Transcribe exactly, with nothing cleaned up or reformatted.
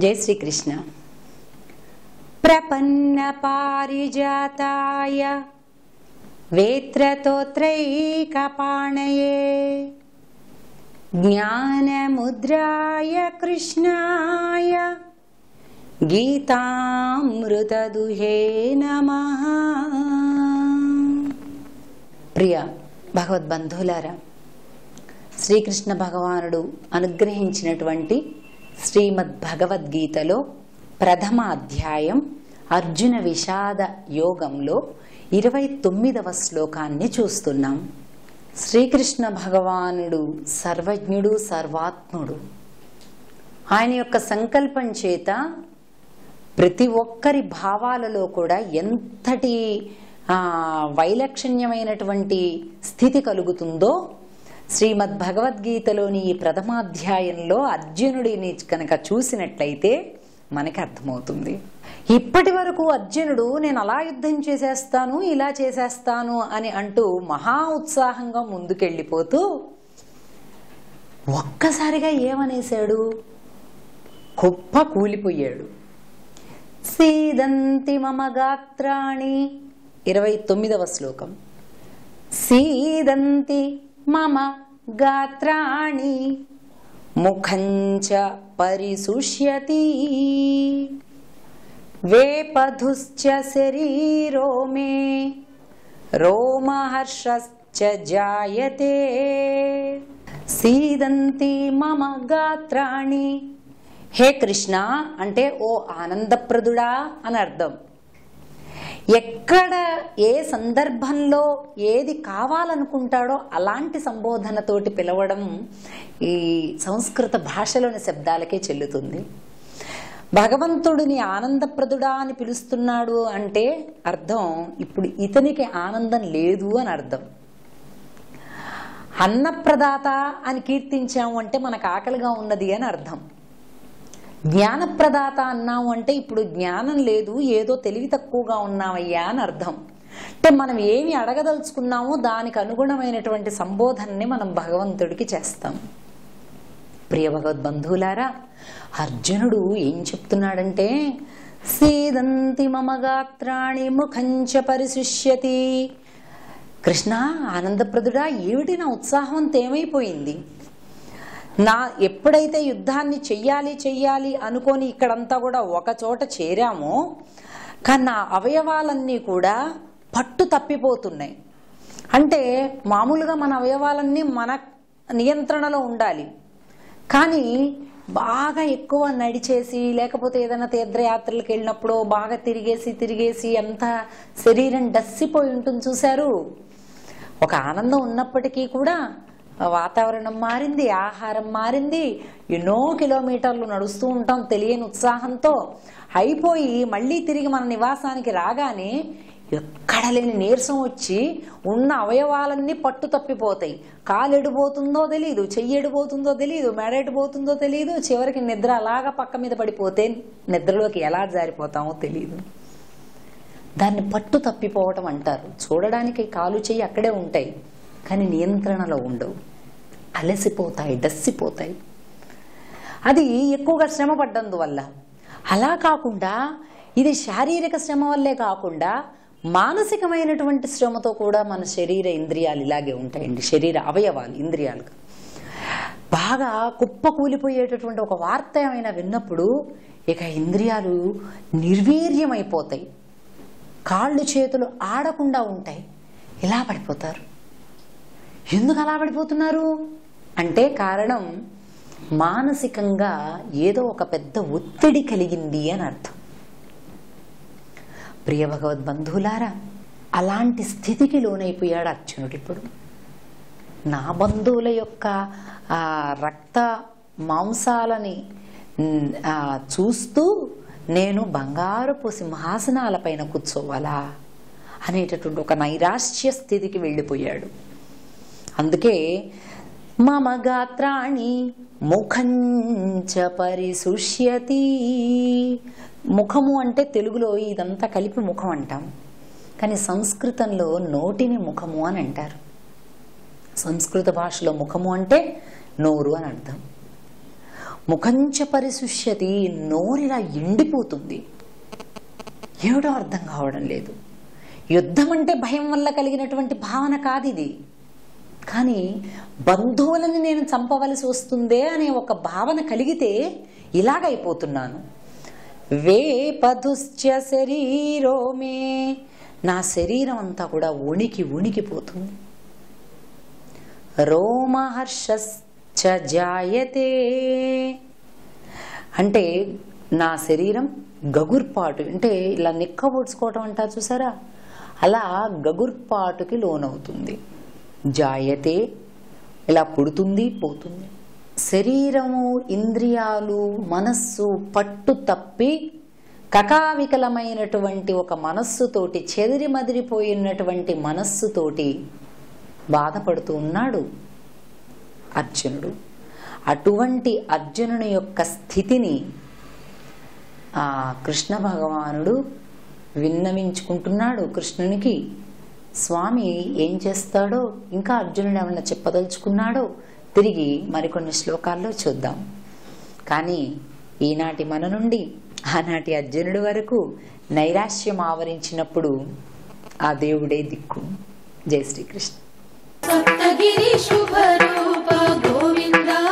जय श्री कृष्ण। प्रपन्न पारिजाताय वेत्रतोत्रैकपाणये ज्ञानमुद्राय कृष्णाय गीतामृतदुहे नमः। प्रिय भगवद्बंधुलारा, శ్రీకృష్ణ భగవానుడు అనుగ్రహించినటువంటి శ్రీమద్ భగవద్గీతలో ప్రథమ అధ్యాయం అర్జున విషాద యోగంలో ఇరవై తొమ్మిదవ శ్లోకాన్ని చూస్తున్నాం. శ్రీకృష్ణ భగవానుడు సర్వజ్ఞుడు, సర్వాత్ముడు. ఆయన యొక్క సంకల్పం చేత ప్రతి ఒక్కరి భావాలలో కూడా ఎంతటి వైలక్షణ్యమైనటువంటి స్థితి కలుగుతుందో శ్రీమద్ భగవద్గీతలోని ఈ ప్రథమాధ్యాయంలో అర్జునుడిని కనుక చూసినట్లయితే మనకి అర్థమవుతుంది. ఇప్పటి వరకు అర్జునుడు నేను అలా యుద్ధం చేసేస్తాను, ఇలా చేసేస్తాను అని అంటూ మహా ఉత్సాహంగా ముందుకెళ్ళిపోతూ ఒక్కసారిగా ఏమనేశాడు? కుప్ప కూలిపోయాడు. సీదంతి మమ గాత్రాణి, ఇరవై తొమ్మిదవ శ్లోకం. సీదంతి మమ గాత్రాణి ముఖంచ పరిశుష్యతి వేపధుశ్చ శరీరో మే రోమహర్షశ్చ జాయతే. సీదంతి మమ గాత్రాణి. హే కృష్ణ అంటే ఓ ఆనందప్రదుడా అని అర్థం. ఎక్కడ ఏ సందర్భంలో ఏది కావాలనుకుంటాడో అలాంటి సంబోధనతోటి పిలవడం ఈ సంస్కృత భాషలోని శబ్దాలకే చెల్లుతుంది. భగవంతుడిని ఆనందప్రదుడా అని పిలుస్తున్నాడు అంటే అర్థం ఇప్పుడు ఇతనికి ఆనందం లేదు అని అర్థం. అన్నప్రదాత అని కీర్తించాము అంటే మనకు ఆకలిగా ఉన్నది అని అర్థం. జ్ఞానప్రదాత అన్నాము అంటే ఇప్పుడు జ్ఞానం లేదు, ఏదో తెలివి తక్కువగా ఉన్నామయ్యా అని అర్థం. అంటే మనం ఏమి అడగదలుచుకున్నామో దానికి అనుగుణమైనటువంటి సంబోధనని మనం భగవంతుడికి చేస్తాం. ప్రియ భగవద్బంధువులారా, అర్జునుడు ఏం చెప్తున్నాడంటే సీదంతి మమ గాత్రాణి ముఖంచ పరిశుష్యతి. కృష్ణ ఆనందప్రదుడా, ఏమిటి నా ఉత్సాహం అంతా ఏమైపోయింది? నా ఎప్పుడైతే యుద్ధాన్ని చెయ్యాలి చెయ్యాలి అనుకొని ఇక్కడంతా కూడా ఒక చోట చేరామో కానీ నా అవయవాలన్నీ కూడా పట్టు తప్పిపోతున్నాయి. అంటే మామూలుగా మన అవయవాలన్నీ మన నియంత్రణలో ఉండాలి, కానీ బాగా ఎక్కువ నడిచేసి లేకపోతే ఏదైనా తీర్థయాత్రలకు వెళ్ళినప్పుడు బాగా తిరిగేసి తిరిగేసి అంత శరీరం డస్సిపోయి ఉంటుంది చూశారు. ఒక ఆనందం ఉన్నప్పటికీ కూడా వాతావరణం మారింది, ఆహారం మారింది, ఎన్నో కిలోమీటర్లు నడుస్తూ ఉంటాం తెలియని ఉత్సాహంతో. అయిపోయి మళ్ళీ తిరిగి మన నివాసానికి రాగానే ఎక్కడ లేని నీరసం వచ్చి ఉన్న అవయవాలన్నీ పట్టు తప్పిపోతాయి. కాలు ఎడిపోతుందో తెలియదు, చెయ్యి ఎడిపోతుందో తెలియదు, మెడ ఎడిపోతుందో తెలియదు. చివరికి నిద్ర అలాగా పక్క మీద పడిపోతే నిద్రలోకి ఎలా జారిపోతామో తెలియదు. దాన్ని పట్టు తప్పిపోవటం అంటారు. చూడడానికి కాలు చెయ్యి అక్కడే ఉంటాయి కానీ నియంత్రణలో ఉండవు, అలసిపోతాయి, డస్సిపోతాయి. అది ఎక్కువగా శ్రమ పడ్డందువల్ల. అలా కాకుండా ఇది శారీరక శ్రమ వల్లే కాకుండా మానసికమైనటువంటి శ్రమతో కూడా మన శరీర ఇంద్రియాలు ఇలాగే ఉంటాయండి. శరీర అవయవాలు ఇంద్రియాలుగా బాగా కుప్ప కూలిపోయేటటువంటి ఒక వార్త ఏమైనా విన్నప్పుడు ఇక ఇంద్రియాలు నిర్వీర్యమైపోతాయి, కాళ్ళు చేతులు ఆడకుండా ఉంటాయి, ఇలా పడిపోతారు. ఎందుకు అలా పడిపోతున్నారు అంటే కారణం మానసికంగా ఏదో ఒక పెద్ద ఒత్తిడి కలిగింది అని అర్థం. ప్రియ భగవద్బంధువులారా, అలాంటి స్థితికి లోనైపోయాడు అర్జునుడు. ఇప్పుడు నా బంధువుల యొక్క ఆ రక్త మాంసాలని చూస్తూ నేను బంగారపు సింహాసనాలపైన కూర్చోవాలా అనేటటువంటి ఒక నైరాశ్య స్థితికి వెళ్ళిపోయాడు. అందుకే మమ గాత్రాణి ముఖంచ పరిశుష్యతి. ముఖము అంటే తెలుగులో ఇదంతా కలిపి ముఖం అంటాం, కానీ సంస్కృతంలో నోటిని ముఖము అని అంటారు. సంస్కృత భాషలో ముఖము అంటే నోరు అని అర్థం. ముఖంచ పరిశుష్యతి, నోరిలా ఎండిపోతుంది. ఏమిటో అర్థం కావడం లేదు. యుద్ధం అంటే భయం వల్ల కలిగినటువంటి భావన కాదు ఇది, కానీ బంధువులని నేను చంపవలసి వస్తుందే అనే ఒక భావన కలిగితే ఇలాగైపోతున్నాను. వేపదుశ్చ శరీరో మే, నా శరీరం అంతా కూడా వణికి వణికిపోతుంది. రోమహర్షశ్చ జాయతే, అంటే నా శరీరం గగుర్పాటు, అంటే ఇలా నిక్కబొడుచుకోవటం అంటారు చూసారా, అలా గగుర్పాటుకి లోనవుతుంది. జాయతే, ఇలా పుడుతుంది పోతుంది. శరీరము, ఇంద్రియాలు, మనస్సు పట్టు తప్పి కకావికలమైనటువంటి ఒక మనస్సుతోటి, చెదిరి మదిరిపోయినటువంటి మనస్సుతోటి బాధపడుతూ ఉన్నాడు అర్జునుడు. అటువంటి అర్జునుని యొక్క స్థితిని ఆ కృష్ణ భగవానుడు విన్నవించుకుంటున్నాడు కృష్ణునికి. స్వామి ఏం చేస్తాడో, ఇంకా అర్జునుడు ఏమన్నా చెప్పదలుచుకున్నాడో తిరిగి మరికొన్ని శ్లోకాల్లో చూద్దాం. కానీ ఈనాటి మన నుండి ఆనాటి అర్జునుడి వరకు నైరాశ్యం ఆవరించినప్పుడు ఆ దేవుడే దిక్కు. జై శ్రీకృష్ణ. సప్తగిరి శుభ రూప గోవింద.